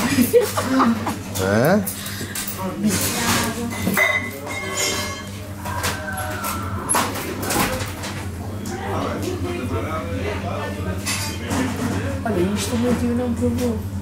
É? Olha, isto o meu tio não provou.